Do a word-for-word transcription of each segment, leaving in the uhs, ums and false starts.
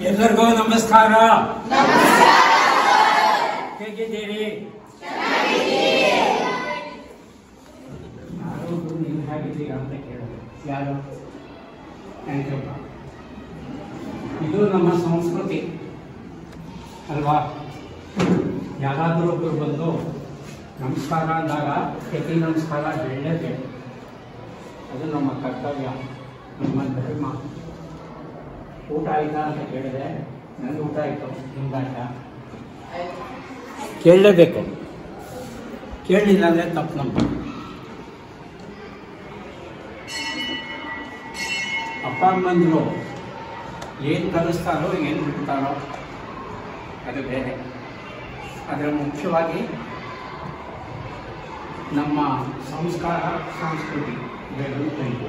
ಎಲ್ಲರಿಗೂ ನಮಸ್ಕಾರ. ಹೇಗಿದ್ದೀರಿ? ನೀವು ಹೇಗಿದ್ದೀರಾ ಅಂತ ಕೇಳಿದೆ. ಯಾರು? ಥ್ಯಾಂಕ್ಯಪ್ಪ. ಇದು ನಮ್ಮ ಸಂಸ್ಕೃತಿ ಅಲ್ವಾ? ಯಾರಾದರೂ ಒಬ್ಬರು ಬಂದು ನಮಸ್ಕಾರ ಅಂದಾಗ ಪ್ರತಿ ನಮಸ್ಕಾರ ಹೇಳಲೇಬೇಕು. ಅದು ನಮ್ಮ ಕರ್ತವ್ಯ, ನಮ್ಮ ಧರ್ಮ. ಊಟ ಆಯ್ತಾ ಅಂತ ಕೇಳಿದೆ. ನಂದು ಊಟ ಆಯಿತು, ನಿಮ್ದಾಯ್ತಾ? ಕೇಳಲೇಬೇಕು. ಕೇಳಲಿಲ್ಲ ಅಂದರೆ ತಪ್ಪು ನಮ್ಮ. ಅಪ್ಪ ಅಮ್ಮಂದರು ಏನು ಕಲಿಸ್ತಾರೋ ಏನು ಬಿಡ್ತಾರೋ ಅದು ಬೇರೆ. ಅದರ ಮುಖ್ಯವಾಗಿ ನಮ್ಮ ಸಂಸ್ಕಾರ, ಸಂಸ್ಕೃತಿ ಇವೆರಡೂ ಕಲಿತು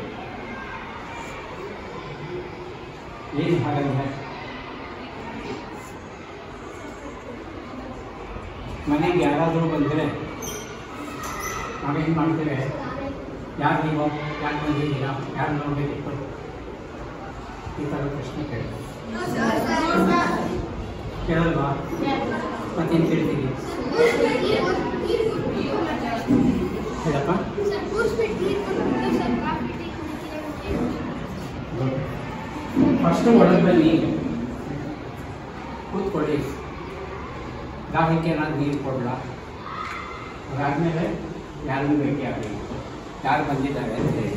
ಏನು ಹಾಗಾಗಿದೆ. ಮನೆಗೆ ಯಾರಾದರೂ ಬಂದರೆ ನಾವೇನು ಮಾಡ್ತೇವೆ? ಯಾರು ನೀವು? ಯಾಕೆ ಬಂದಿದ್ದೀರಾ? ಯಾರು ನೋಡಬೇಕಿತ್ತು? ಈ ಥರ ಪ್ರಶ್ನೆ ಕೇಳ್ತೀವಿ. ಕೇಳಲ್ವಾ? ಮತ್ತೇನು ಕೇಳ್ತೀವಿ? ಹೇಳಪ್ಪ. ಫಸ್ಟು ಒಳಗೆ ಬನ್ನಿ, ಕೂತ್ಕೊಳ್ಳಿ. ದಾಹಕ್ಕೆ ನಾನು ನೀರು ಕೊಡಲ್ಲ. ಅದಾದಮೇಲೆ ಯಾರನ್ನು ಭೇಟಿ ಆಗಬೇಕು, ಯಾರು ಬಂದಿದ್ದಾರೆ ಅಂತ ಹೇಳಿ.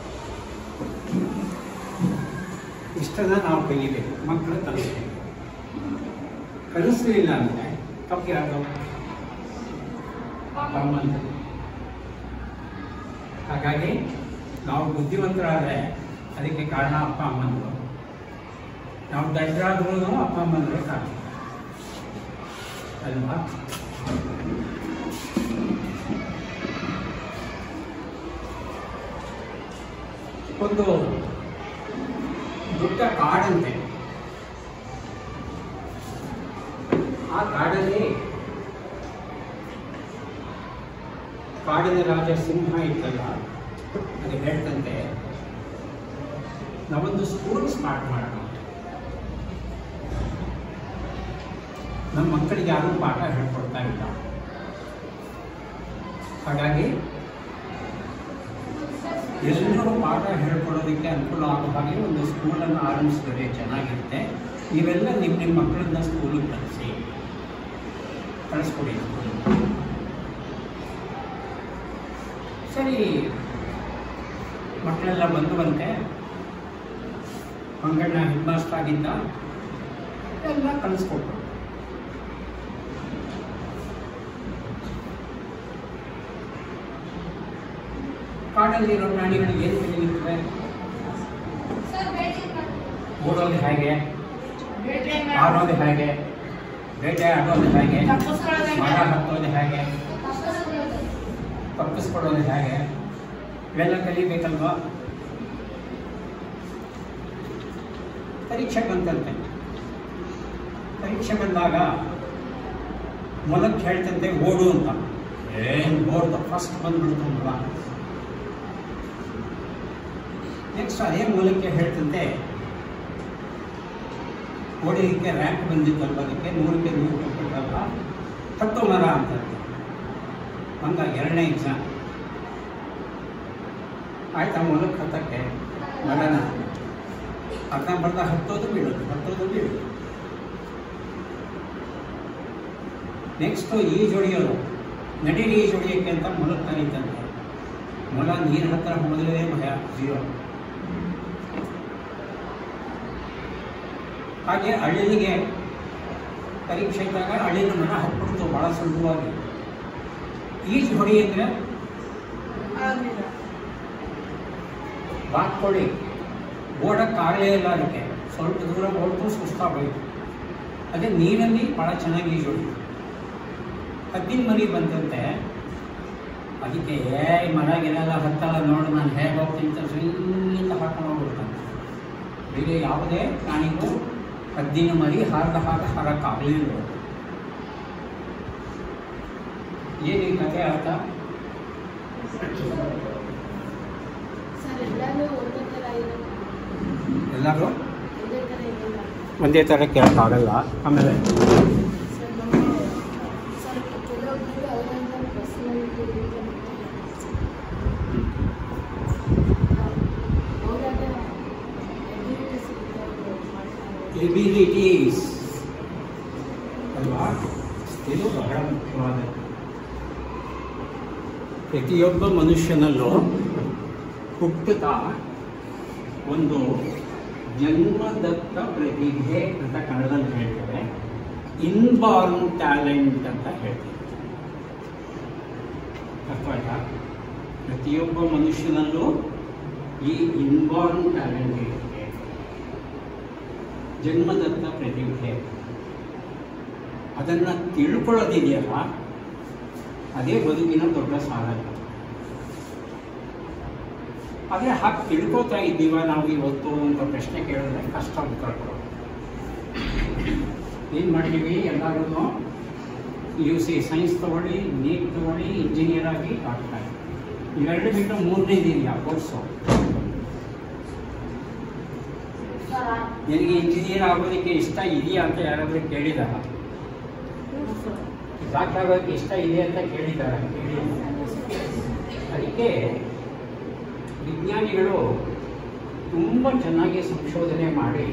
ಇಷ್ಟನ್ನ ನಾವು ಕಲಿಬೇಕು. ಮಕ್ಕಳು ಕಲಿಸ್ಬೇಕು. ಕಲಿಸಲಿಲ್ಲ ಅಂದರೆ ತಪ್ಪು ಯಾರು? ಅಮ್ಮಂತ. ಹಾಗಾಗಿ ನಾವು ಬುದ್ಧಿವಂತರಾದರೆ ಅದಕ್ಕೆ ಕಾರಣ ಅಪ್ಪ ಅಮ್ಮಂದರು. ನಾವು ದಡ್ಡರಾದ್ರೂ ಅಪ್ಪ ಅಮ್ಮಂದರೆ ಕಾರಣ ಅಲ್ವಾ? ಒಂದು ದೊಡ್ಡ ಕಾಡಂತೆ. ಆ ಕಾಡಲ್ಲಿ ಕಾಡಿನ ರಾಜ ಸಿಂಹ ಇತ್ತಲ್ಲ, ಅದು ಹೇಳ್ತಂತೆ, ನಾವೊಂದು ಸ್ಕೂಲ್ ಸ್ಟಾರ್ಟ್ ಮಾಡೋಣ. ನಮ್ಮ ಮಕ್ಕಳಿಗೆ ಯಾರೂ ಪಾಠ ಹೇಳ್ಕೊಡ್ತಾ ಇಲ್ಲ. ಹಾಗಾಗಿ ಎಲ್ಲರೂ ಪಾಠ ಹೇಳ್ಕೊಡೋದಕ್ಕೆ ಅನುಕೂಲ ಆಗೋ ಹಾಗೆ ಒಂದು ಸ್ಕೂಲನ್ನು ಆರಂಭಿಸಿದರೆ ಚೆನ್ನಾಗಿರುತ್ತೆ. ನೀವೆಲ್ಲ ನಿಮ್ಮ ನಿಮ್ಮ ಮಕ್ಕಳನ್ನ ಸ್ಕೂಲಿಗೆ ಕಳಿಸಿ ಕಳಿಸ್ಕೊಡಿ. ಸರಿ, ಮಕ್ಕಳೆಲ್ಲ ಬಂದು ಬಂತೆ. ಮಂಗಣ್ಣ ಹೆಡ್ ಮಾಸ್ಟರ್ ಆಗಿದ್ದ, ಎಲ್ಲ ಕಳಿಸ್ಕೊಟ್ರು. ಕಾಡಲ್ಲಿರೋ ಪ್ರಾಣಿಗಳಿಗೆ ಏನು ತಿಳಿಯುತ್ತವೆ? ಓಡೋದು ಹೇಗೆ, ಆಡೋದು ಹೇಗೆ, ಬೇಟೆ ಆಡೋದು ಹೇಗೆ, ಮರ ಹತ್ತೋದು ಹೇಗೆ, ತಪ್ಪಿಸ್ಕೊಡೋದು ಹೇಗೆ, ಇವೆಲ್ಲ ಕಲಿಬೇಕಲ್ವಾ? ಪರೀಕ್ಷೆ ಬಂತಂತೆ. ಪರೀಕ್ಷೆ ಬಂದಾಗ ಮೊಲಕ್ಕೆ ಹೇಳ್ತಂತೆ ಓಡು ಅಂತ. ಏನು ಓಡ್ದು ಫಸ್ಟ್ ಬಂದ್ಬಿಡ್ತು ಮೊಲ. ನೆಕ್ಸ್ಟ್ ಅದೇ ಮೂಲಕ್ಕೆ ಹೇಳ್ತಂತೆ ಓಡಿಲಿಕ್ಕೆ ರ್ಯಾಂಕ್ ಬಂದಿದ್ದಲ್ವ, ಅದಕ್ಕೆ ನೂರಕ್ಕೆ ನೂರು ಕೊಟ್ಟಲ್ಲ, ಹತ್ತು ಮರ ಅಂತ. ಹಂಗ ಎರಡನೇ ಎಕ್ಸಾಮ್ ಆಯ್ತಾ? ಮೂಲಕ್ಕೆ ಹತ್ತಕ್ಕೆ ಮರನ ಅರ್ಧ ಬರ್ದ ಹತ್ತೋದು ಬೀಳೋದು, ಹತ್ತೋದು ಬೀಳೋದು. ನೆಕ್ಸ್ಟು ಈಜು ಹೊಡಿಯೋದು. ನಡೀಲಿ ಈಜು ಹೊಡಿಯೋಕ್ಕೆ ಅಂತ ಮೊಲಕ್ಕೆ ಕರೀತಂತೆ. ಮೊಲ ನೀರು ಹತ್ತಿರ ಮೊದಲೇ ಭಯ, ಜೀರೋ. ಹಾಗೆ ಅಳಿಲಿಗೆ ಪರೀಕ್ಷೆ ಇದ್ದಾಗ ಅಳಿಲು ಮರ ಹತ್ಬಿಡ್ತು ಭಾಳ ಸುಲಭವಾಗಿ. ಈಜು ಹೊಡಿ ಅಂದರೆ ಬಾತ್ಕೊಳ್ಳಿ, ಓಡಕ್ಕಾಗಲೇ ಇಲ್ಲ. ಅದಕ್ಕೆ ಸ್ವಲ್ಪ ದೂರ ಓಡ್ತು, ಸುಸ್ತಾಗೋಯ್ತು. ಅದೇ ನೀರಲ್ಲಿ ಭಾಳ ಚೆನ್ನಾಗಿ ಈಜು ಹೊಡಿತು. ಹದ್ದಿನ ಮರಿ ಬಂದಂತೆ. ಅದಕ್ಕೆ ಏ ಮರಗೆಲ್ಲ ಹತ್ತಲ್ಲ ನೋಡು, ನಾನು ಹೇಗೆ ಹೋಗ್ತೀನಿ ಅಂತ ಸೀತ ಹಾಕೊಂಡು ಹೋಗ್ಬಿಡ್ತಾನೆ. ಬೇರೆ ಯಾವುದೇ ಪ್ರಾಣಿಗೂ ಹದ್ದಿನ ಮರಿ ಹಾರದ ಹಾಗೆ ಹಾರಕ್ಕಾಗಲಿಲ್ಲ. ಏನು ಈ ಕಥೆ ಅರ್ಥ? ಎಲ್ಲರೂ ಒಂದೇ ಥರ ಕೇಳೋಕ್ಕಾಗಲ್ಲ. ಆಮೇಲೆ ಎಬಿಲಿಟೀಸ್ ಅಲ್ವಾ, ಇದು ಬಹಳ ಮುಖ್ಯವಾದ. ಪ್ರತಿಯೊಬ್ಬ ಮನುಷ್ಯನಲ್ಲೂ ಹುಟ್ಟುತ್ತಾ ಒಂದು ಜನ್ಮದತ್ತ ಪ್ರತಿಭೆ ಅಂತ ಕನ್ನಡದಲ್ಲಿ ಹೇಳ್ತಾರೆ, ಇನ್ಬಾರ್ನ್ ಟ್ಯಾಲೆಂಟ್ ಅಂತ ಹೇಳ್ತಾರೆ. ಅರ್ಥ ಆಯ್ತಾ? ಪ್ರತಿಯೊಬ್ಬ ಮನುಷ್ಯನಲ್ಲೂ ಈ ಇನ್ಬಾರ್ನ್ ಟ್ಯಾಲೆಂಟ್ ಇರುತ್ತೆ, ಜನ್ಮದತ್ತ ಪ್ರತಿಭೆ. ಅದನ್ನು ತಿಳ್ಕೊಳ್ಳೋದಿದೆಯಲ್ಲ, ಅದೇ ಬದುಕಿನ ದೊಡ್ಡ ಸಾಧನೆ. ಆದರೆ ಹಾಗೆ ತಿಳ್ಕೊತಾ ಇದ್ದೀವ ನಾವು ಇವತ್ತು ಅಂತ ಪ್ರಶ್ನೆ ಕೇಳಿದ್ರೆ ಕಷ್ಟ ಉತ್ತರ ಕೊಡೋದು. ಏನು ಮಾಡ್ತೀವಿ ಎಲ್ಲರೂ ಯು ಸಿ ಸೈನ್ಸ್ ತೊಗೊಳ್ಳಿ, ನೀಟ್ ತೊಗೊಳ್ಳಿ, ಇಂಜಿನಿಯರ್ ಆಗಿ ಆಗ್ತಾರೆ. ಇವೆರಡು ಬಿಟ್ಟು ಮೂರನೇದಿದೆಯಾ ಕೋರ್ಸು? ನಿನಗೆ ಇಂಜಿನಿಯರ್ ಆಗೋದಕ್ಕೆ ಇಷ್ಟ ಇದೆಯಾ ಅಂತ ಯಾರಾದರೂ ಕೇಳಿದಾರ? ಡಾಕ್ಟರ್ ಆಗೋದಕ್ಕೆ ಇಷ್ಟ ಇದೆ ಅಂತ ಕೇಳಿದಾರ? ಅದಕ್ಕೆ ವಿಜ್ಞಾನಿಗಳು ತುಂಬ ಚೆನ್ನಾಗಿ ಸಂಶೋಧನೆ ಮಾಡಿ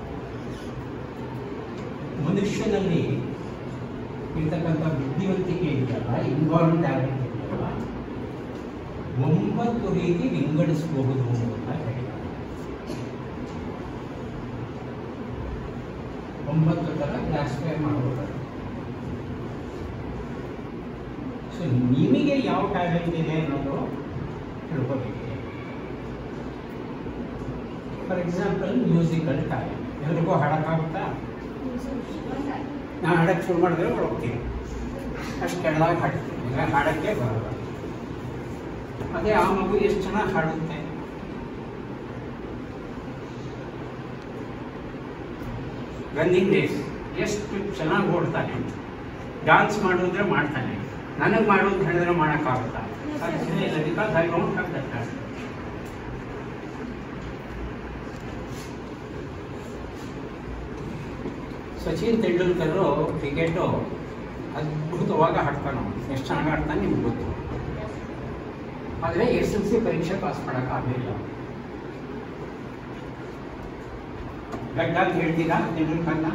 ಮನುಷ್ಯನಲ್ಲಿ ಇರ್ತಕ್ಕಂಥ ಬುದ್ಧಿವಂತಿಕೆ ಇದೆಯಲ್ಲ, ಇನ್ವಾಲ್ವ್ ಟ್ಯಾಲೆಂಟ್ ಇದೆಯಲ್ಲ, ಒಂಬತ್ತು ರೀತಿ ವಿಂಗಡಿಸಬಹುದು ಅಂತ ಹೇಳಿದ್ದಾರೆ. ಒಂಬತ್ತು ಥರ ಕ್ಲಾಸಿಫೈ ಮಾಡಬಹುದು. ಸೊ ನಿಮಗೆ ಯಾವ ಟ್ಯಾಲೆಂಟ್ ಇದೆ ಅನ್ನೋದು ತಿಳ್ಕೋಬೇಕಿದೆ. For example musical talent. ಎಲ್ರಿಗೂ ಹಾಡೋಕ್ಕಾಗುತ್ತಾ? ನಾನು ಹಾಡಕ್ಕೆ ಶುರು ಮಾಡಿದ್ರೆ ಹೋಗ್ತೀನಿ, ಅಷ್ಟು ಕೆಳಗೆ ಹಾಡ್ತೀನಿ, ಈಗ ಹಾಡೋಕ್ಕೆ ಬರಲ್ಲ. ಅದೇ ಆ ಮಗು ಎಷ್ಟು ಚೆನ್ನಾಗಿ ಹಾಡುತ್ತೆ. ರನ್ನಿಂಗ್ ರೇಸ್ ಎಷ್ಟು ಚೆನ್ನಾಗಿ ಓಡ್ತಾನೆ, ಡ್ಯಾನ್ಸ್ ಮಾಡೋದ್ರೆ ಮಾಡ್ತಾನೆ. ನನಗೆ ಮಾಡೋದು ಹೇಳಿದ್ರೆ ಮಾಡೋಕ್ಕಾಗುತ್ತಾ? ಇಲ್ಲ, because I don't have that talent. Sachin Tendulkar cricket ಅದ್ಭುತವಾಗಿ ಆಡ್ತಾನೆ. ಎಷ್ಟು ಚೆನ್ನಾಗಿ ಆಡ್ತಾನೆ ನಿಮ್ಗೆ ಗೊತ್ತು. ಆದರೆ ಎಸ್ ಎಲ್ ಸಿ ಪರೀಕ್ಷೆ ಪಾಸ್ ಮಾಡೋಕ್ಕಾಗಲಿಲ್ಲ. ಗಡ್ಡ ಅಂತ ಹೇಳ್ತೀರಾ ತೆಂಡೂಲ್ಕರ್ನ?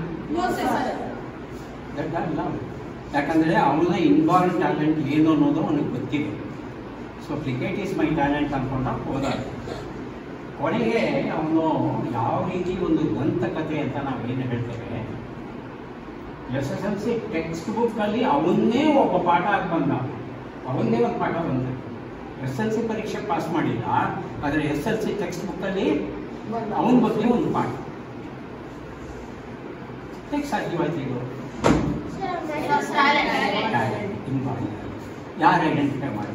ಗಡ್ಡ ಅಲ್ಲ. ಯಾಕಂದರೆ ಅವನ ಇನ್ಬಾರ್ನ್ ಟ್ಯಾಲೆಂಟ್ ಏನು ಅನ್ನೋದು ಅವನಿಗೆ ಗೊತ್ತಿದೆ. So cricket is my talent ಅಂದ್ಕೊಂಡ ಹೋದ. ಕೊನೆಗೆ ಅವನು ಯಾವ ರೀತಿ ಒಂದು ದಂತಕಥೆ ಅಂತ ನಾವೇನು ಹೇಳ್ತೇವೆ, S S L C text ಬುಕ್ಕಲ್ಲಿ ಅವನ್ನೇ ಒಬ್ಬ ಪಾಠ ಆಗಿ ಬಂದ, ಅವನ್ನೇ ಒಂದು ಪಾಠ ಬಂದ. ಎಸ್ ಎಲ್ ಸಿ ಪರೀಕ್ಷೆ ಪಾಸ್ ಮಾಡಿಲ್ಲ, ಆದರೆ ಎಸ್ ಎಲ್ ಸಿ ಟೆಕ್ಸ್ಟ್ ಬುಕ್ಕಲ್ಲಿ ಅವನ ಬಗ್ಗೆ ಒಂದು ಪಾಠ. ಹೇಗೆ ಸಾಧ್ಯವಾಯ್ತು ಇದು? ಯಾರು ಐಡೆಂಟಿಫೈ ಮಾಡ್ತೀವಿ?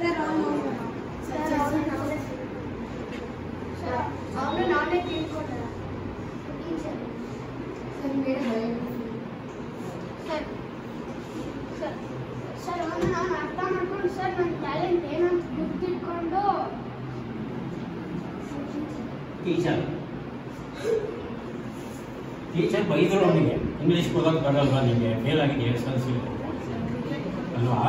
ಟೀಚರ್ ಟೀಚರ್ ಬೈದರು ಅವನಿಗೆ, ಇಂಗ್ಲೀಷ್ ಓದೋಕ್ಕೆ ಬರಲ್ವಾ ನಿಮಗೆ, ಫೇಲ್ ಆಗಿದೆ ಎಸ್ ಎಲ್ ಸಿ ಅಲ್ವಾ?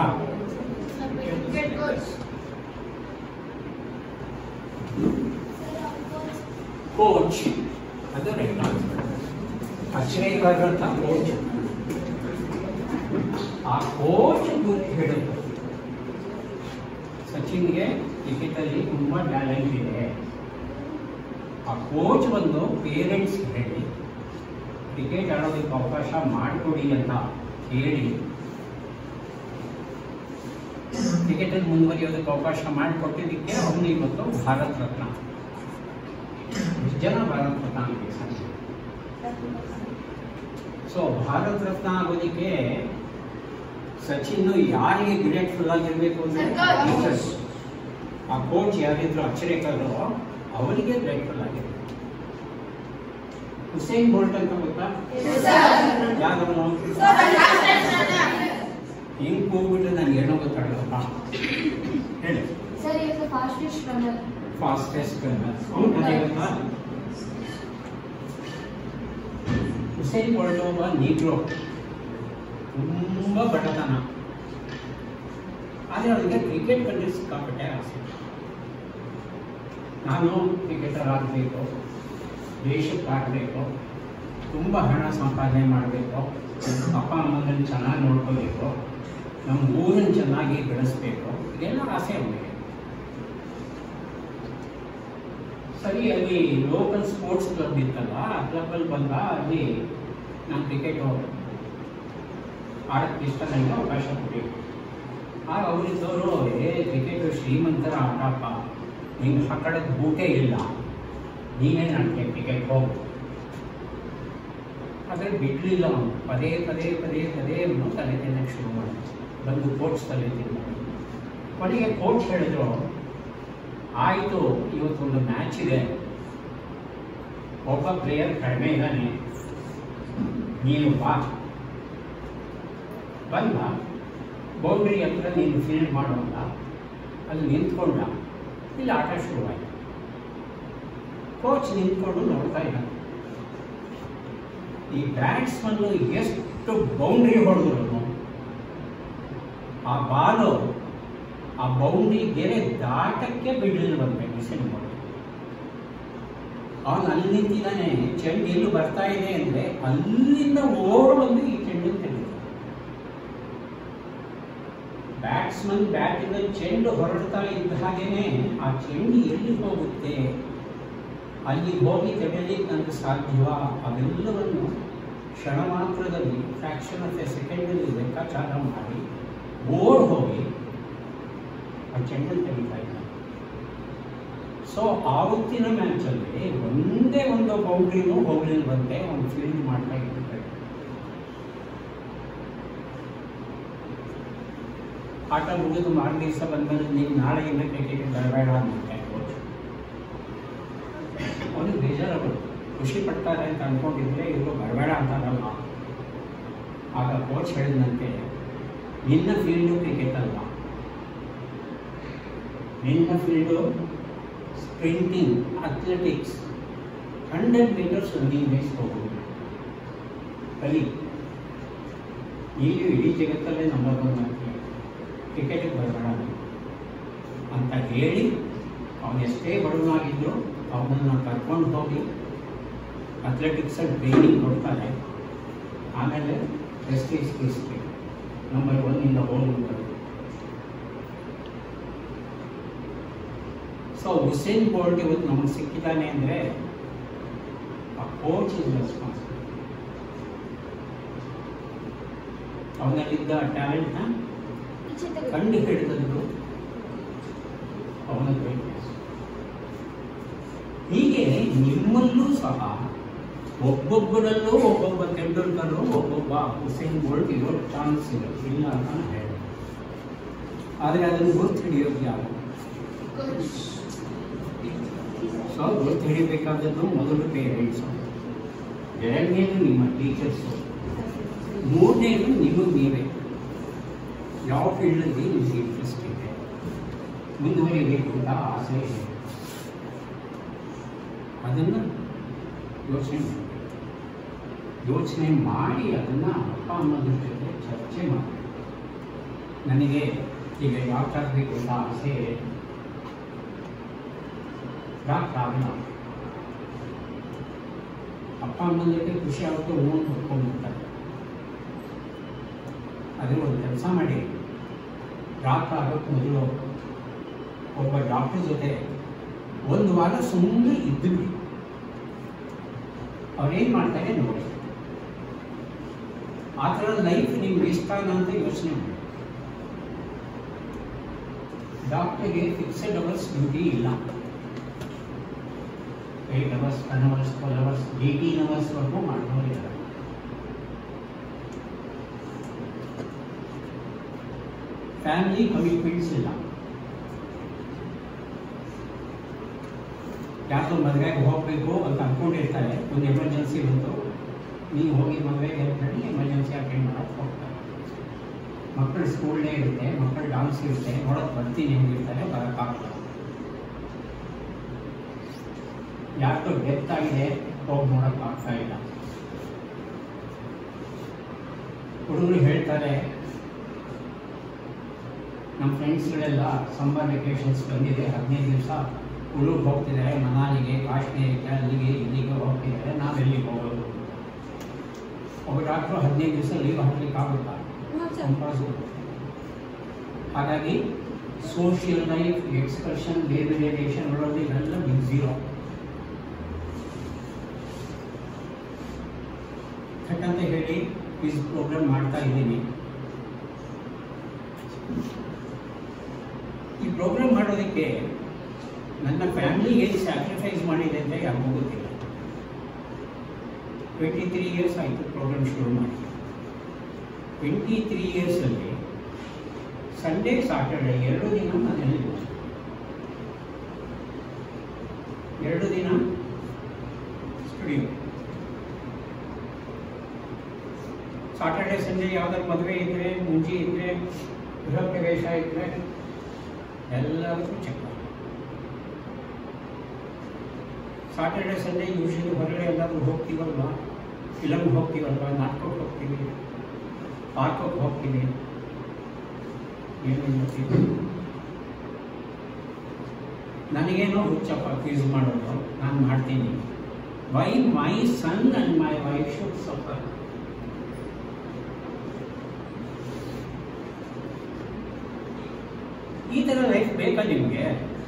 ಕೋಚ್ ಅದು ರೈಟ್ ಆನ್ಸರ್. ಅಶ್ರೇಕರ್ ಅಂತ ಕೋಚ್. ಆ ಕೋಚ್ ಹೇಳಿದ್ರು ಸಚಿನ್ಗೆ ಕ್ರಿಕೆಟಲ್ಲಿ ತುಂಬ ಟ್ಯಾಲೆಂಟ್ ಇದೆ. ಆ ಕೋಚ್ ಬಂದು ಪೇರೆಂಟ್ಸ್ ಹೇಳಿ ಕ್ರಿಕೆಟ್ ಆಡೋದಕ್ಕೆ ಅವಕಾಶ ಮಾಡಿಕೊಡಿ ಅಂತ ಹೇಳಿ ಕ್ರಿಕೆಟಲ್ಲಿ ಮುಂದುವರಿಯೋದಕ್ಕೆ ಅವಕಾಶ ಮಾಡಿಕೊಟ್ಟಿದ್ದಕ್ಕೆ ಅವನು ಇವತ್ತು ಭಾರತ ರತ್ನ. ಜನ ಭಾರತ ರತ್ನ ಆಗಿದೆ ಸಚಿನ್. ಸೊ ಭಾರತ ರತ್ನ ಆಗೋದಕ್ಕೆ ಸಚಿನ್ ಯಾರಿಗೆ ಗ್ರೇಟ್ಫುಲ್ ಆಗಿರಬೇಕು ಅಂದರೆ ಆ ಕೋಚ್ ಯಾರಿದ್ರು ಅಚ್ಚರೇಕರ್ ಅವರಿಗೆ ಗ್ರೇಟ್ಫುಲ್ ಆಗಿರ್ಬೇಕು. ಹುಸೇನ್ ಬೋಲ್ಟ್ ಅಂತ ಗೊತ್ತಾ? ಯಾರು ಹಿಂಗ್ ಕೂಗ್ಬಿಟ್ರೆ ನನಗೆ ಏನೋ ಗೊತ್ತಾಗಲ್ಲಪ್ಪ. ಹೇಳಿ. Fastest runner. ಗೊತ್ತಾ? ಹುಸೇನ್ ಬೋಲ್ಟ್ ಒಬ್ಬ ನೀಗ್ರೋ, ತುಂಬ ಬಡತನ, ಆದರೆ ಅವರಿಗೆ ಕ್ರಿಕೆಟ್ ಕಂಡ್ರೆ ಸಿಕ್ಕಾಪಟ್ಟೆ ಆಸೆ. ನಾನು ಕ್ರಿಕೆಟರ್ ಆಗಬೇಕು, ದೇಶಕ್ಕೆ ಆಡಬೇಕು, ತುಂಬ ಹಣ ಸಂಪಾದನೆ ಮಾಡಬೇಕು, ಅಪ್ಪ ಅಮ್ಮನನ್ನು ಚೆನ್ನಾಗಿ ನೋಡ್ಕೋಬೇಕು, ನಮ್ಮ ಊರನ್ನು ಚೆನ್ನಾಗಿ ಬೆಳೆಸಬೇಕು, ಇದೆಲ್ಲ ಆಸೆ ಅವನಿಗೆ. ಸರಿ, ಅಲ್ಲಿ ಲೋಕಲ್ ಸ್ಪೋರ್ಟ್ಸ್ ಕ್ಲಬ್ ಇತ್ತಲ್ಲ, ಆ ಕ್ಲಬ್ಬಲ್ಲಿ ಬಂದ. ಅಲ್ಲಿ ನಾನು ಕ್ರಿಕೆಟು ಆಡೋಕ್ಕೆ ಇಷ್ಟ, ನನಗೆ ಅವಕಾಶ ಕೊಡಬೇಕು. ಆಗ ಅವರಿದ್ದವರು, ಏ ಕ್ರಿಕೆಟು ಶ್ರೀಮಂತರ ಆಟಪ್ಪ, ನಿಂಗೆ ಹಾಕಡೋಕ್ಕೆ ಬೂಟೇ ಇಲ್ಲ, ನೀನೇ ನನಗೆ ಕ್ರಿಕೆಟ್ ಹೋಗು. ಆದರೆ ಬಿಡಲಿಲ್ಲ ಅವನು. ಪದೇ ಪದೇ ಪದೇ ಪದೇ ಅವನು ತಲೆ ತಿನ್ನಕ್ಕೆ ಶುರು ಮಾಡಿ ಬಂದು ಕೋಚ್ ತಲೆ ತಿನ್ನ. ಕೊನೆಗೆ ಕೋಚ್ ಹೇಳಿದ್ರು, ಆಯಿತು, ಇವತ್ತೊಂದು ಮ್ಯಾಚ್ ಇದೆ, ಒಬ್ಬ ಪ್ಲೇಯರ್ ಕಡಿಮೆ ಇದ್ದಾನೆ, ನೀನು ಬಾ. ಬಂದ, ಬೌಂಡ್ರಿ ಹತ್ರ ನೀನು ಫೀಲ್ಡ್ ಮಾಡೋಲ್ಲ, ಅಲ್ಲಿ ನಿಂತ್ಕೊಂಡ, ಇಲ್ಲಿ ಆಟ ಶುರುವಾಯಿತು. ಕೋಚ್ ನಿಂತ್ಕೊಂಡು ನೋಡ್ತಾ ಇದ್ದ. ಈ ಬ್ಯಾಟ್ಸ್ಮನ್ನು ಎಷ್ಟು ಬೌಂಡ್ರಿ ಹೊಡೆದ್ರು, ಆ ಬಾಲು ಆ ಬೌಂಡ್ರಿ ಗೆರೆ ದಾಟಕ್ಕೆ ಬಿಡಲಿಲ್ಲ. ಬಂದ್ಬೇಕು ಹುಸೇನ್ ಬೋಲ್ಟ್. ಅವನು ಅಲ್ಲಿ ನಿಂತಿದ್ದಾನೆ, ಚೆಂಡು ಎಲ್ಲೂ ಬರ್ತಾ ಇದೆ ಅಂದರೆ ಅಲ್ಲಿಂದ ಓಡ್ ಬಂದು ಈ ಚೆಂಡು ತೆಗೆದ. ಬ್ಯಾಟ್ಸ್ಮನ್ ಬ್ಯಾಟಿಂದ ಚೆಂಡು ಹೊರಡ್ತಾ ಇದ್ದ ಹಾಗೇನೆ ಆ ಚೆಂಡು ಎಲ್ಲಿ ಹೋಗುತ್ತೆ, ಅಲ್ಲಿ ಹೋಗಿ ತೆಗೆಯಲಿಕ್ಕೆ ನನಗೆ ಸಾಧ್ಯವ, ಅವೆಲ್ಲವನ್ನು ಕ್ಷಣ ಮಾತ್ರದಲ್ಲಿ, ಫ್ರಾಕ್ಷನ್ ಆಫ್ ಎ ಸೆಕೆಂಡಲ್ಲಿ ಲೆಕ್ಕಾಚಾರ ಮಾಡಿ ಓಡ್ ಹೋಗಿ ಆ ಚೆಂಡನ್ನು ತೆಗಿತಾ ಇದ್ದ. ಸೊ ಆವತ್ತಿನ ಮ್ಯಾಚಲ್ಲಿ ಒಂದೇ ಒಂದು ಬೌಂಡ್ರಿನೂ ಹೋಗ್ಲಿಲ್ಲ ಬಂದೆ, ಒಂದು ಫೀಲ್ಡ್ ಮಾಡ್ತಾ ಇರ್ತಾರೆ. ಆಟ ಮುಗಿದು ಮಾರು ದಿವಸ ಬಂದ್ಮೇಲೆ ನೀವು ನಾಳೆಯಿಂದ ಕ್ರಿಕೆಟ್ ಬರಬೇಡ ಅಂತೆ ಕೋಚ್. ಅವನಿಗೆ ಬೇಜಾರು, ಖುಷಿ ಪಡ್ತಾರೆ ಅಂತ ಅಂದ್ಕೊಂಡಿದ್ರೆ ಇವರು ಬರಬೇಡ ಅಂತಾರಲ್ಲ. ಆಗ ಕೋಚ್ ಹೇಳಿದಂತೆ, ನಿನ್ನ ಫೀಲ್ಡು ಕ್ರಿಕೆಟ್ ಅಲ್ಲ, ನಿನ್ನ field sprinting, athletics, hundred metres running race ಹೋಗೋದು ಕಲಿ. ಇಲ್ಲಿ ಇಡೀ ಜಗತ್ತಲ್ಲೇ ನಂಬರ್ ಒನ್ ಆಗ್ತೀವಿ, ಕ್ರಿಕೆಟಿಗೆ ಬರಬೇಡ ಅಂತ ಹೇಳಿ, ಅವನು ಎಷ್ಟೇ ಬಡವನಾಗಿದ್ದರೂ ಅವನನ್ನು ಕರ್ಕೊಂಡು ಹೋಗಿ ಅಥ್ಲೆಟಿಕ್ಸಲ್ಲಿ ಟ್ರೈನಿಂಗ್ ಕೊಡ್ತಾರೆ. ಆಮೇಲೆ ಪ್ರೆಸ್ಟೀಜ್ ಹಿಸ್ಟ್ರಿ ನಂಬರ್ ಒನ್ನಿಂದ ಹೋಗಿ ಬರೋದು. ಸೊ ಹುಸೇನ್ ಬೋಲ್ಟ್ ಇವತ್ತು ನಮಗೆ ಸಿಕ್ಕಿದ್ದಾನೆ ಅಂದರೆ ಆ ಕೋಚ್ ಇಸ್ ರೆಸ್ಪಾನ್ಸಿಬಲ್. ಅವನಲ್ಲಿದ್ದ ಟ್ಯಾಲೆಂಟ್ನ ಕಂಡು ಹಿಡಿದದ್ದು ಅವನ ಗ್ರೇಟ್ನೆಸ್. ಹೀಗೆ ನಿಮ್ಮಲ್ಲೂ ಸಹ ಒಬ್ಬೊಬ್ಬರಲ್ಲೂ ಒಬ್ಬೊಬ್ಬ ತೆಂಡೂಲ್ಕರು, ಒಬ್ಬೊಬ್ಬ ಹುಸೇನ್ ಬೋಲ್ಟ್ ಇರೋ ಚಾನ್ಸ್ ಇದೆ, ಇಲ್ಲ ಅಂತ ನಾನು ಹೇಳಿದೆ. ಆದರೆ ಅದನ್ನು ಗುರುತು ಹಿಡಿಯೋದು ಯಾರು? ಸೊ ಗುರುತು ಹಿಡಿಬೇಕಾದದ್ದು ಮೊದಲು ಪೇರೆಂಟ್ಸು, ಎರಡನೇದು ನಿಮ್ಮ ಟೀಚರ್ಸು, ಮೂರನೇದು ನಿಮಗೆ ನೀವೇ. ಯಾವ ಫೀಲ್ಡಲ್ಲಿ ನಿಮಗೆ ಇಂಟ್ರೆಸ್ಟ್ ಇದೆ, ಮುಂದುವರಿಬೇಕು ಅಂತ ಆಸೆ ಇದೆ, ಅದನ್ನು ಯೋಚನೆ ಮಾಡಿ ಯೋಚನೆ ಮಾಡಿ ಅದನ್ನು ಅಪ್ಪ ಅಮ್ಮನ ಜೊತೆ ಚರ್ಚೆ ಮಾಡಿ. ನನಗೆ ಈಗ ಯಾವ ಆಗಬೇಕು ಅಂತ ಆಸೆ ಆಗಲ್ಲ. ಅಪ್ಪ ಅಮ್ಮನ ಜೊತೆ ಖುಷಿ ಆಗುತ್ತೆ, ಓನ್ ಹೊತ್ಕೊಂಡ್ಬಿಡ್ತಾರೆ. ಅದೇ ಒಂದು ಕೆಲಸ ಮಾಡಿ, ಡಾಕ್ಟರ್ ಆಗೋಕ್ಕೆ ಮೊದಲು ಒಬ್ಬ ಡಾಕ್ಟರ್ ಜೊತೆ ಒಂದು ವಾರ ಸುಮ್ಮನೆ ಇದ್ದುಬಿಡಿ, ಅವ್ರೇನು ಮಾಡ್ತಾರೆ ನೋಡಿ. ಆ ಥರ ಲೈಫ್ ನಿಮ್ಗೆ ಇಷ್ಟ ಅಂತ ಯೋಚನೆ ಮಾಡಿ. ಡಾಕ್ಟರ್ಗೆ ಫಿಕ್ಸೆಡ್ ಅವರ್ಸ್ ಡ್ಯೂಟಿ ಇಲ್ಲ. Eight hours, ten hours, twelve hours, eighteen ಅವರ್ಸ್ವರೆಗೂ ಮಾಡೋರಿದ್ದಾರೆ. ಫ್ಯಾಮಿಲಿ ಕಮಿಟ್ಮೆಂಟ್ಸ್ ಇಲ್ಲ. ಯಾರು ಮದುವೆಗೆ ಹೋಗಬೇಕು ಅಂತ ಅಂದ್ಕೊಂಡಿರ್ತಾರೆ, ಒಂದು ಎಮರ್ಜೆನ್ಸಿ ಬಂತು, ನೀವು ಹೋಗಿ ಮದುವೆಗೆ ಹೇಳಿ ಎಮರ್ಜೆನ್ಸಿ ಅಟೆಂಡ್ ಮಾಡೋಕ್ಕೆ ಹೋಗ್ತಾರೆ. ಮಕ್ಕಳು ಸ್ಕೂಲ್ ಡೇ ಇರುತ್ತೆ, ಮಕ್ಕಳು ಡಾನ್ಸ್ ಇರುತ್ತೆ, ನೋಡೋಕೆ ಬರ್ತೀನಿ ಹೆಂಗಿರ್ತಾರೆ, ಬರೋಕ್ಕಾಗಲ್ಲ. ಯಾಕೋ ಡೆತ್ ಆಗಿದೆ, ಹೋಗಿ ನೋಡೋಕ್ಕಾಗ್ತಾ ಇಲ್ಲ. ಹುಡುಗರು ಹೇಳ್ತಾರೆ, ನಮ್ಮ ಫ್ರೆಂಡ್ಸ್ಗಳೆಲ್ಲ ಸಮ್ಮರ್ ವೆಕೇಷನ್ಸ್ ಬಂದಿದೆ, ಹದಿನೈದು ದಿವಸ ಹುಡುಗರು ಹೋಗ್ತಿದ್ದಾರೆ ಮನಾಲಿಗೆ, ಕಾಶ್ಮೀರಕ್ಕೆ, ಅಲ್ಲಿಗೆ ಇಲ್ಲಿಗೆ ಹೋಗ್ತಿದ್ದಾರೆ, ನಾವೆಲ್ಲಿಗೆ ಹೋಗೋದು? ಒಬ್ಬ ಡಾಕ್ಟ್ರು ಹದಿನೈದು ದಿವಸ ಲೀವ್ ಹಾಕ್ಲಿಕ್ಕೆ ಆಗುತ್ತಾ? ಇಂಪಾಸಿಬಲ್. ಹಾಗಾಗಿ ಸೋಷಿಯಲ್ ಲೈಫ್, ಎಕ್ಸ್ಕರ್ಷನ್, ಬೇರೆ ಬೇರೆ ದೇಶಗಳಲ್ಲಿ ಇವೆಲ್ಲ ಬಿಗ್ ಝೀರೋ. ಅಂತ ಹೇಳಿ ಕ್ವಿಜ್ ಪ್ರೋಗ್ರಾಮ್ ಮಾಡ್ತಾ ಇದ್ದೀನಿ. ಈ ಪ್ರೋಗ್ರಾಮ್ ಮಾಡೋದಕ್ಕೆ ನನ್ನ ಫ್ಯಾಮಿಲಿ ಏನು ಸ್ಯಾಕ್ರಿಫೈಸ್ ಮಾಡಿದೆ ಅಂತ ಯಾರಿಗೂ ಗೊತ್ತಿಲ್ಲ. ಟ್ವೆಂಟಿ ತ್ರೀ ಇಯರ್ಸ್ ಆಯಿತು ಪ್ರೋಗ್ರಾಮ್ ಶುರು ಮಾಡಿ. ಟ್ವೆಂಟಿ ತ್ರೀ ಇಯರ್ಸಲ್ಲಿ ಸಂಡೇ ಸಾಟರ್ಡೆ ಎರಡು ದಿನ ಮನೆಯಲ್ಲಿ, ಎರಡು ದಿನ ಸ್ಟುಡಿಯೋ. ಸಾಟರ್ಡೆ ಸಂಡೇ ಯಾವ್ದಾದ್ರು ಮದುವೆ ಇದ್ದರೆ, ಮುಂಚೆ ಇದ್ದರೆ, ಗೃಹ ಪ್ರವೇಶ ಇದ್ದರೆ ಎಲ್ಲದಕ್ಕೂ ಚೆಕ್. ಸಾಟರ್ಡೆ ಸಂಡೇ ಯೂಶಲಿ ಹೊರಗಡೆ ಎಲ್ಲಾದರೂ ಹೋಗ್ತೀವಲ್ವ, ಫಿಲಮ್ಗೆ ಹೋಗ್ತೀವಲ್ವ, ನಾಟಕಕ್ಕೆ ಹೋಗ್ತೀವಿ, ಪಾರ್ಕಕ್ಕೆ ಹೋಗ್ತೀವಿ, ಏನು ಮಾಡ್ತೀವಿ. ನನಗೇನೋ ಹುಚ್ಚಪ್ಪ ಕ್ವಿಜ್ ಮಾಡೋದು, ನಾನು ಮಾಡ್ತೀನಿ. Why my son and my wife should suffer? ಈ ಥರ ಲೈಫ್ ಬೇಕಾ ನಿಮಗೆ?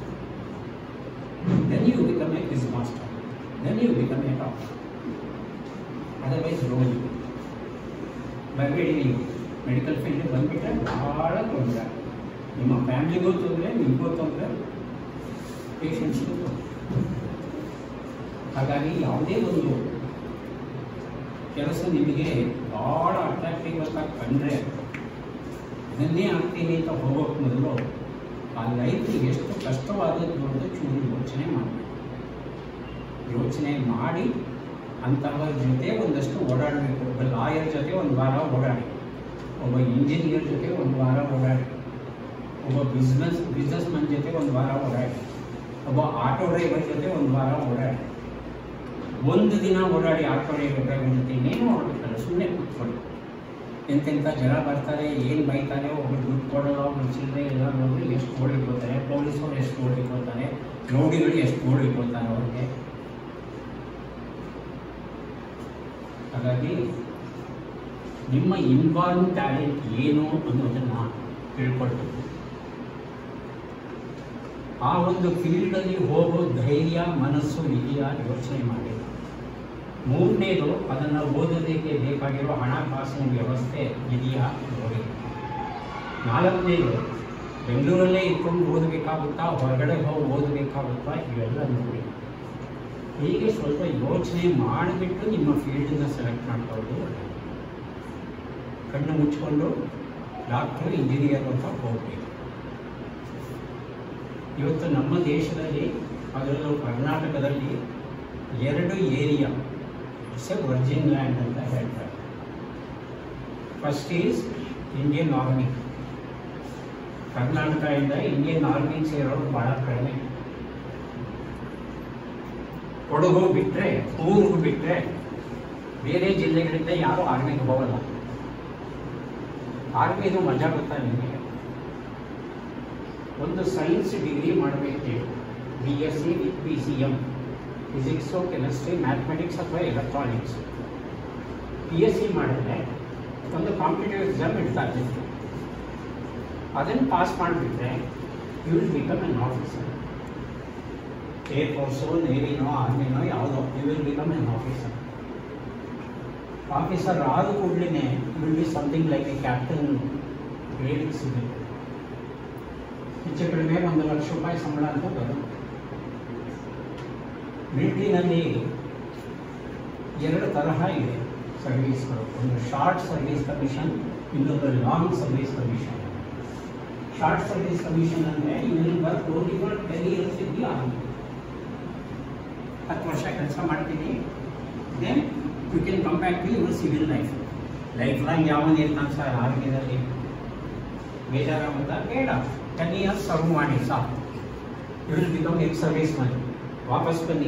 Then you become a quiz master, then you become a topper. Otherwise role ಬರಬೇಡಿ. ನೀವು ಮೆಡಿಕಲ್ ಫೀಲ್ಡಿಗೆ ಬಂದುಬಿಟ್ರೆ ಭಾಳ ತೊಂದರೆ, ನಿಮ್ಮ ಫ್ಯಾಮಿಲಿಗೂ ತೊಂದರೆ, ನಿಮಗೂ ತೊಂದರೆ, ಪೇಷಂಟ್ಸ್ಗೂ ತೊಂದರೆ. ಹಾಗಾಗಿ ಯಾವುದೇ ಒಂದು ಕೆಲಸ ನಿಮಗೆ ಭಾಳ ಅಟ್ರಾಕ್ಟಿವ್ ಅಂತ ಕಂಡ್ರೆ ಅದನ್ನೇ ಆಗ್ತೀನಿ ಅಂತ ಹೋಗೋಕ್ಕೆ ಮೊದಲು ಆ ಲೈಫ್ ಎಷ್ಟು ಕಷ್ಟವಾದದ್ದು ಅಂತ ಚೂರು ಯೋಚನೆ ಮಾಡಿ ಯೋಚನೆ ಮಾಡಿ ಅಂಥವ್ರ ಜೊತೆ ಒಂದಷ್ಟು ಓಡಾಡಬೇಕು. ಒಬ್ಬ ಲಾಯರ್ ಜೊತೆ ಒಂದು ವಾರ ಓಡಾಡಿ, ಒಬ್ಬ ಇಂಜಿನಿಯರ್ ಜೊತೆ ಒಂದು ವಾರ ಓಡಾಡಿ, ಒಬ್ಬ ಬಿಸ್ನೆಸ್ ಬಿಸ್ನೆಸ್ ಮನ್ ಜೊತೆ ಒಂದು ವಾರ ಓಡಾಡಿ, ಒಬ್ಬ ಆಟೋ ಡ್ರೈವರ್ ಜೊತೆ ಒಂದು ವಾರ ಓಡಾಡಿ. ಒಂದು ದಿನ ಓಡಾಡಿ ಆಟೋ ಡ್ರೈವರ್ ಜೊತೆ ಇನ್ನೇನು ಓಡಬೇಕಲ್ಲ, ಸುಮ್ಮನೆ ಕೂತ್ಕೊಳ್ಳಿ. ಎಂತೆಂಥ ಜನ ಬರ್ತಾರೆ, ಏನು ಬೈತಾರೆ, ಒಬ್ಬರು ದುಡ್ಡು ಕೊಡಲ್ಲ, ಒಬ್ಬರು ಚಿಲ್ಲರೆ ಎಲ್ಲ ನೋಡಿ ಎಷ್ಟು ಓಡಿಕೊಳ್ತಾರೆ, ಪೊಲೀಸರು ಎಷ್ಟು ಓಡಿಕೊಳ್ತಾರೆ, ರೌಡಿಗಳು ಎಷ್ಟು ಓಡಿಕೊಳ್ತಾರೆ ಅವ್ರಿಗೆ. ಹಾಗಾಗಿ ನಿಮ್ಮ ಇನ್ವಾಲ್ವ್ ಟ್ಯಾಲೆಂಟ್ ಏನು ಅನ್ನೋದನ್ನು ತಿಳ್ಕೊಳ್ಬೇಕು. ಆ ಒಂದು ಫೀಲ್ಡಲ್ಲಿ ಹೋಗೋ ಧೈರ್ಯ ಮನಸ್ಸು ಇದೆಯಾ ಯೋಚನೆ ಮಾಡಿ. ಮೂರನೇದು, ಅದನ್ನು ಓದೋದಕ್ಕೆ ಬೇಕಾಗಿರೋ ಹಣಕಾಸಿನ ವ್ಯವಸ್ಥೆ ಇದೆಯಾ ನೋಡಿ. ನಾಲ್ಕನೇದು, ಬೆಂಗಳೂರಲ್ಲೇ ಇಟ್ಕೊಂಡು ಓದಬೇಕಾಗುತ್ತಾ, ಹೊರಗಡೆ ಹೋಗಿ ಓದಬೇಕಾಗುತ್ತಾ, ಇವೆಲ್ಲ ನೋಡಿ. ಹೀಗೆ ಸ್ವಲ್ಪ ಯೋಚನೆ ಮಾಡಿಬಿಟ್ಟು ನಿಮ್ಮ ಫೀಲ್ಡನ್ನು ಸೆಲೆಕ್ಟ್ ಮಾಡ್ಕೊಳ್ಳೋದು ಒಳ್ಳೆಯದು. ಕಣ್ಣು ಮುಚ್ಚಿಕೊಂಡು ಡಾಕ್ಟ್ರು, ಇಂಜಿನಿಯರ್ ಅಂತ ಹೋಗಬೇಕು. ಇವತ್ತು ನಮ್ಮ ದೇಶದಲ್ಲಿ, ಅದರಲ್ಲೂ ಕರ್ನಾಟಕದಲ್ಲಿ ಎರಡು area it's a virgin land ಅಂತ ಹೇಳ್ತಾರೆ. First is Indian army. ಕರ್ನಾಟಕದಿಂದ ಇಂಡಿಯನ್ ಆರ್ಮಿ ಸೇರೋರು ಭಾಳ ಕಡಿಮೆ. ಕೊಡಗು ಬಿಟ್ಟರೆ, ಕೂರ್ಗ್ ಬಿಟ್ಟರೆ ಬೇರೆ ಜಿಲ್ಲೆಗಳಿಂದ ಯಾರೂ ಆರ್ಮಿಗೆ ಹೋಗಲ್ಲ. ಆರ್ಮಿದು ಮಜಾ ಗೊತ್ತಾ ನಿಮಗೆ? ಒಂದು ಸೈನ್ಸ್ ಡಿಗ್ರಿ ಮಾಡಬೇಕು, B S C with P C M, physics, chemistry, mathematics ಅಥವಾ ಎಲೆಕ್ಟ್ರಾನಿಕ್ಸ್. ಪಿ ಎಸ್ ಸಿ ಮಾಡಿದ್ರೆ ಒಂದು ಕಾಂಪಿಟೇಟಿವ್ ಎಕ್ಸಾಮ್ ಇಡ್ತಾ ಇರ್ತೀವಿ. ಅದನ್ನು ಪಾಸ್ ಮಾಡಿಬಿಟ್ರೆ you will become an officer. Air force, ನೇವಿನೋ, ಆರ್ಮಿನೋ ಯಾವುದೋ, you will become an officer. Officer ಆದ ಕೂಡಲೇ you will be something like a captain ಗ್ರೇಡಿಗೆ ಸಿಗಬೇಕು. ಹೆಚ್ಚು ಕಡಿಮೆ ಒಂದು ಲಕ್ಷ ರೂಪಾಯಿ ಸಂಬಳ ಅಂತ ಬರುತ್ತೆ. ಮಿಲಿಟ್ರಿನಲ್ಲಿ ಎರಡು ತರಹ ಇದೆ ಸರ್ವೀಸ್ಗಳು. ಒಂದು ಶಾರ್ಟ್ ಸರ್ವೀಸ್ ಕಮಿಷನ್, ಇನ್ನೊಂದು long service commission. Short service commission ಅಂದರೆ ಇಲ್ಲಿ work only for ten years ಇದೆಯಾ, ಹತ್ತು ವರ್ಷ ಕೆಲಸ ಮಾಡ್ತೀನಿ, then you can come back to your civil life. Life long ಯಾವನ್ ಇರ್ತಾನೆ ಸರ್ ಆರ್ಮಿನಲ್ಲಿ, ಬೇಜಾರಾಗುತ್ತಾ? ಬೇಡ, ಟೆನ್ ಇಯರ್ಸ್ ಸರ್ವ್ ಮಾಡಿ ಸಾಕು. You will become ex service man. ವಾಪಸ್ ಬನ್ನಿ.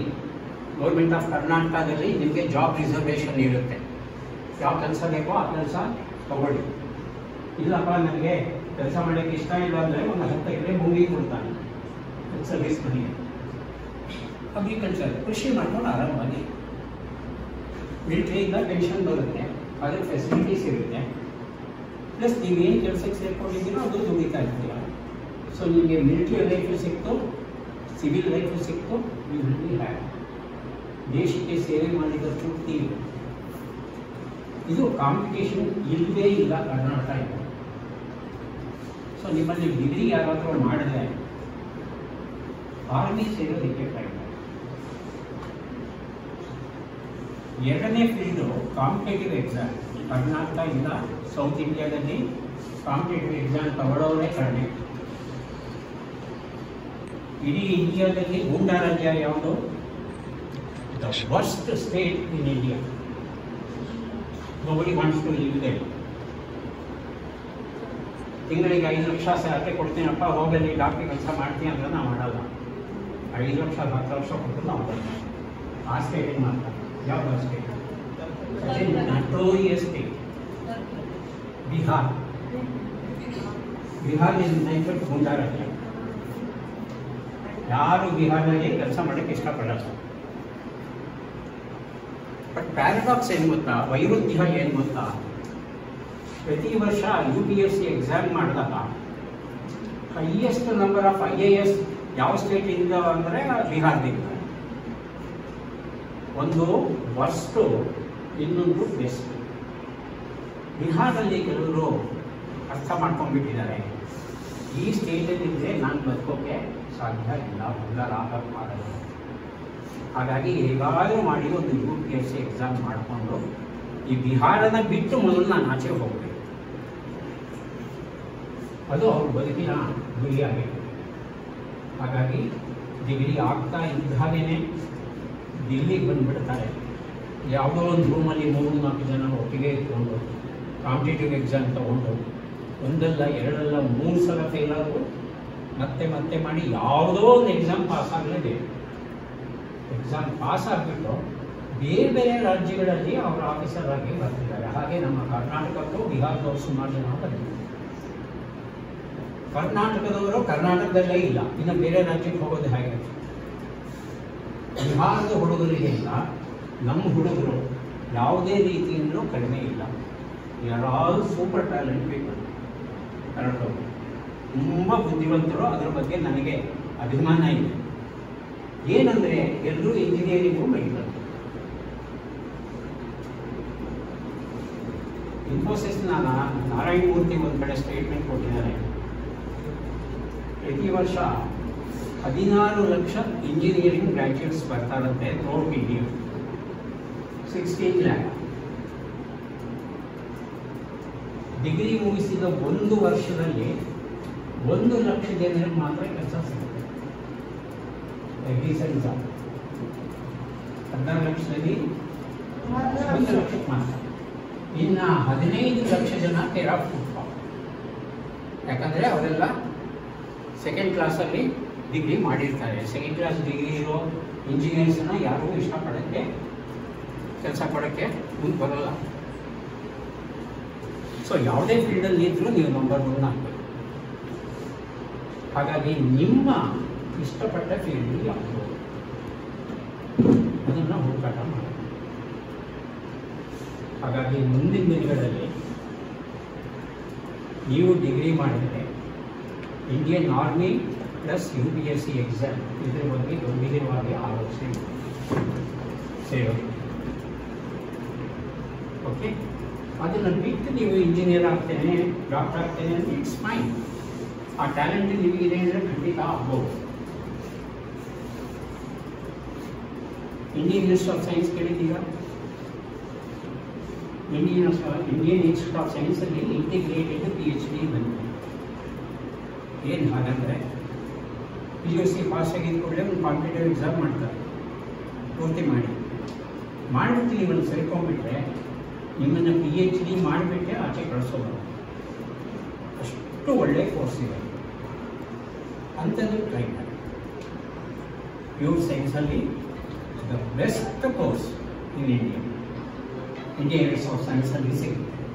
ಗೌರ್ಮೆಂಟ್ ಆಫ್ ಕರ್ನಾಟಕದಲ್ಲಿ ನಿಮಗೆ ಜಾಬ್ ರಿಸರ್ವೇಷನ್ ಇರುತ್ತೆ. ಯಾವ ಕೆಲಸ ಬೇಕೋ ಆ ಕೆಲಸ ತಗೊಳ್ಳಿ. ಇಲ್ಲಪ್ಪ ನನಗೆ ಕೆಲಸ ಮಾಡೋಕ್ಕೆ ಇಷ್ಟ ಇಲ್ಲ ಅಂದರೆ ಒಂದು ಹತ್ತು ಎಕರೆ ಭೂಮಿ ಕೊಡ್ತಾನೆ ಸರ್ವಿಸ್ ಮನೆಗೆ. ಅಗ್ರಿಕಲ್ಚರ್ ಕೃಷಿ ಮಾಡ್ಕೊಂಡು ಆರಾಮಾಗಿ ಮಿಲಿಟ್ರಿಯಿಂದ ಪೆನ್ಷನ್ ಬರುತ್ತೆ, ಅದ್ರ ಫೆಸಿಲಿಟೀಸ್ ಇರುತ್ತೆ. ಪ್ಲಸ್ ನೀವೇನು ಕೆಲಸಕ್ಕೆ ಸೇರ್ಕೊಂಡಿದ್ದೀರೋ ಅದು ದುಡಿತಾ ಇರ್ತೀರ. ಸೊ ನಿಮಗೆ ಮಿಲಿಟ್ರಿ ಲೈಫು ಸಿಕ್ತು, ಸಿವಿಲ್ ಲೈಫು ಸಿಕ್ತು, ನೀವು ಹ್ಯಾಕ್ ದೇಶಕ್ಕೆ ಸೇವೆ ಮಾಡಿದ ತೃಪ್ತಿ. ಇದು ಕಾಂಪಿಟೇಷನ್ ಇಲ್ಲವೇ ಇಲ್ಲ ಕರ್ನಾಟಕ ಇದೆ. ಸೊ ನಿಮ್ಮಲ್ಲಿ ಡಿಗ್ರಿ ಯಾರಾದರೂ ಮಾಡಿದ್ರೆ ಆರ್ಮಿ ಸೇರೋದಕ್ಕೆ ಟ್ರೈ ಮಾಡಿ. ಎರಡನೇ ಫೀಲ್ಡು ಕಾಂಪಿಟೇಟಿವ್ ಎಕ್ಸಾಮ್. ಕರ್ನಾಟಕ ಇಲ್ಲ ಸೌತ್ ಇಂಡಿಯಾದಲ್ಲಿ ಕಾಂಪಿಟೇಟಿವ್ ಎಕ್ಸಾಮ್ ತಗೊಳ್ಳೋರೇ ಕಡಿಮೆ. ಇಡೀ ಇಂಡಿಯಾದಲ್ಲಿ ಗೂಂಡಾ ರಾಜ್ಯ ಯಾವುದು? The worst state in India. Nobody wants to live there. ತಿಂಗಳಿಗೆ ಐದು ಲಕ್ಷ ಸ್ಯಾಲರಿ ಕೊಡ್ತೀನಪ್ಪ, ಹೋಗಲಿ ಡಾಕ್ಟ್ರಿ ಕೆಲಸ ಮಾಡ್ತೀನಿ ಅಂದ್ರೆ ನಾವು ಮಾಡಲ್ಲ. ಐದು ಲಕ್ಷ ಹತ್ತು ಲಕ್ಷ ಕೊಟ್ಟು ನಾವು ಮಾಡಲ್ಲ. ಆ ಸ್ಟೇಟಿಗೆ ಮಾತ್ರ. ಯಾವ state? Notorious state Bihar. Bihar is ನೈಫೆಟ್ ಗೂಂಡಾ ರಾಜ್ಯ. ಯಾರು ಬಿಹಾರ್ನಲ್ಲಿ ಕೆಲಸ ಮಾಡೋಕ್ಕೆ ಇಷ್ಟಪಡಲ್ಲ. ಬಟ್ ಪ್ಯಾರಾಡಾಕ್ಸ್ ಏನು ಗೊತ್ತಾ, ವೈರುಧ್ಯ ಏನು ಗೊತ್ತಾ, ಪ್ರತಿ ವರ್ಷ U P S C exam ಮಾಡಿದಾಗ highest number of I A S ಯಾವ ಸ್ಟೇಟಿಂದ ಅಂದರೆ ಬಿಹಾರದಿಂದ. ಒಂದು ವರ್ಸ್ಟು, ಇನ್ನೊಂದು ಬೆಸ್ಟ್. ಬಿಹಾರಲ್ಲಿ ಕೆಲವರು ಅರ್ಥ ಮಾಡ್ಕೊಂಡ್ಬಿಟ್ಟಿದ್ದಾರೆ, ಈ ಸ್ಟೇಟಲ್ಲಿದ್ದರೆ ನಾನು ಬದುಕೋಕ್ಕೆ ಸಾಧ್ಯ ಇಲ್ಲ, ಉಳ್ಳಾಗ ಮಾಡಲ್ಲ. ಹಾಗಾಗಿ ಹೇಗಾದರೂ ಮಾಡಿ ಒಂದು U P S C exam ಮಾಡಿಕೊಂಡು ಈ ಬಿಹಾರನ ಬಿಟ್ಟು ಮೊದಲು ನಾನು ಆಚೆ ಹೋಗಬೇಕು. ಅದು ಅವ್ರ ಬದುಕಿನ ಗುರಿಯಾಗಿದೆ. ಹಾಗಾಗಿ ಡಿಗ್ರಿ ಆಗ್ತಾ ಇದ್ದಾಗೇ ದಿಲ್ಲಿಗೆ ಬಂದುಬಿಡ್ತಾರೆ. ಯಾವುದೋ ಒಂದು ರೂಮಲ್ಲಿ ಮೂರು ನಾಲ್ಕು ಜನ ಒಟ್ಟಿಗೆ ಇಟ್ಕೊಂಡು ಕಾಂಪಿಟೇಟಿವ್ ಎಕ್ಸಾಮ್ ತೊಗೊಂಡು ಒಂದಲ್ಲ ಎರಡಲ್ಲ ಮೂರು ಸಲ ಫೇಲ್ ಆದರೂ ಮತ್ತೆ ಮತ್ತೆ ಮಾಡಿ ಯಾವುದೋ ಒಂದು ಎಕ್ಸಾಮ್ ಪಾಸ್ ಆಗಲೇಬೇಕು. ಎಕ್ಸಾಮ್ ಪಾಸ್ ಆಗಿಬಿಟ್ಟು ಬೇರೆ ಬೇರೆ ರಾಜ್ಯಗಳಲ್ಲಿ ಅವರ ಆಫೀಸರ್ ಆಗಿ ಬರ್ತಿದ್ದಾರೆ. ಹಾಗೆ ನಮ್ಮ ಕರ್ನಾಟಕಕ್ಕೂ ಬಿಹಾರದವರು ಸುಮಾರು ಜನ ಬಂದಿದ್ದಾರೆ. ಕರ್ನಾಟಕದವರು ಕರ್ನಾಟಕದಲ್ಲೇ ಇಲ್ಲ, ಇನ್ನು ಬೇರೆ ರಾಜ್ಯಕ್ಕೆ ಹೋಗೋದು ಹೇಗೆ? ಬಿಹಾರದ ಹುಡುಗರಿಗಿಂತ ನಮ್ಮ ಹುಡುಗರು ಯಾವುದೇ ರೀತಿಯಿಂದಲೂ ಕಡಿಮೆ ಇಲ್ಲ. ಯಾರು ಸೂಪರ್ ಟ್ಯಾಲೆಂಟ್ ಬೇಕು ಕರ್ನಾಟಕವರು, ತುಂಬ ಬುದ್ಧಿವಂತರು. ಅದರ ಬಗ್ಗೆ ನನಗೆ ಅಭಿಮಾನ ಇದೆ. ಏನಂದರೆ ಎಲ್ಲರೂ ಇಂಜಿನಿಯರಿಂಗು ಬೆಳೀತಾರೆ. ಇನ್ಫೋಸಿಸ್ನ ನಾರಾಯಣ ಮೂರ್ತಿ ಒಂದು ಕಡೆ ಸ್ಟೇಟ್ಮೆಂಟ್ ಕೊಟ್ಟಿದ್ದಾರೆ, ಪ್ರತಿ ವರ್ಷ ಹದಿನಾರು ಲಕ್ಷ ಇಂಜಿನಿಯರಿಂಗ್ ಗ್ರ್ಯಾಜುಯೇಟ್ಸ್ ಬರ್ತಾರಂತೆ throughout India. Sixteen lakh degree ಮುಗಿಸಿದ ಒಂದು ವರ್ಷದಲ್ಲಿ ಒಂದು ಲಕ್ಷ ಜನರಿಗೆ ಮಾತ್ರ ಕೆಲಸ ಸಿಗುತ್ತೆ. ರೀಸೆಂಟ್ ಜಾಬ್ ಹದಿನಾರು ಲಕ್ಷದಲ್ಲಿ ಒಂದು ಲಕ್ಷಕ್ಕೆ ಮಾತ್ರ. ಇನ್ನು ಹದಿನೈದು ಲಕ್ಷ ಜನ ತೆರಾ ಫುಟ್ಬಾಲ್, ಯಾಕಂದರೆ ಅವರೆಲ್ಲ ಸೆಕೆಂಡ್ ಕ್ಲಾಸಲ್ಲಿ ಡಿಗ್ರಿ ಮಾಡಿರ್ತಾರೆ. ಸೆಕೆಂಡ್ ಕ್ಲಾಸ್ ಡಿಗ್ರಿ ಇರೋ ಇಂಜಿನಿಯರ್ಸನ್ನ ಯಾರೂ ಇಷ್ಟಪಡೋಕ್ಕೆ ಕೆಲಸ ಕೊಡೋಕ್ಕೆ ಮುಂದೆ ಬರೋಲ್ಲ. ಸೊ ಯಾವುದೇ ಫೀಲ್ಡಲ್ಲಿ ಇದ್ದರೂ ನೀವು ನಂಬರ್ ಒನ್ ಆಗಬೇಕು. ಹಾಗಾಗಿ ನಿಮ್ಮ ಇಷ್ಟಪಟ್ಟ ಫೀಲ್ಡ್ ಯಾವುದು ಅದನ್ನು ಹುಡುಕಾಟ ಮಾಡಿ. ಹಾಗಾಗಿ ಮುಂದಿನ ದಿನಗಳಲ್ಲಿ ನೀವು ಡಿಗ್ರಿ ಮಾಡಿದರೆ Indian army plus U P S C exam ಇದರ ಬಗ್ಗೆ ಗಂಭೀರವಾಗಿ ಆಲೋಚನೆ ಸೇರೋದು. ಓಕೆ, ಅದನ್ನು ಬಿಟ್ಟು ನೀವು ಇಂಜಿನಿಯರ್ ಆಗ್ತೇನೆ, ಡಾಕ್ಟರ್ ಆಗ್ತೇನೆ ಅಂದರೆ ಇಟ್ಸ್ ಫೈನ್. ಆ ಟ್ಯಾಲೆಂಟ್ ನಿಮಗಿದೆ ಅಂದರೆ ಖಂಡಿತ ಆಗ್ಬೋದು. ಇಂಡಿಯನ್ ಇನ್ಸ್ಟಿಟ್ಯೂಟ್ ಆಫ್ ಸೈನ್ಸ್ ಕೇಳಿದ್ದೀರಾ? ಇಂಡಿಯನ್ ಇಂಡಿಯನ್ ಇನ್ಸ್ಟಿಟ್ಯೂಟ್ ಆಫ್ ಸೈನ್ಸಲ್ಲಿ ಇಂಟಿಗ್ರೇಟೆಡ್ ಪಿ ಎಚ್ ಡಿ ಬಂದಿದೆ. ಏನು ಹಾಗಂದರೆ ಪಿ ಯು ಸಿ ಪಾಸ್ ಆಗಿದ್ದ ಕೂಡಲೇ ಒಂದು ಕಾಂಪಿಟೇಟಿವ್ ಎಕ್ಸಾಮ್ ಮಾಡ್ತಾರೆ, ಪೂರ್ತಿ ಮಾಡಿ ಮಾಡಿಬಿಟ್ಟು ನೀವನ್ನು ಸೇರ್ಕೊಂಡ್ಬಿಟ್ರೆ ನಿಮ್ಮನ್ನು ಪಿ ಎಚ್ ಡಿ ಮಾಡಿಬಿಟ್ಟೆ ಆಚೆ ಕಳಿಸೋದು. ಅಷ್ಟು ಒಳ್ಳೆ ಕೋರ್ಸ್ ಇದೆ, ಅಂಥದ್ದು ಟ್ರೈ ಮಾಡಿ. ಪ್ಯೂರ್ ಸೈನ್ಸಲ್ಲಿ the best course in India Indian Institute of ಸೈನ್ಸಲ್ಲಿ ಸಿಗುತ್ತೆ.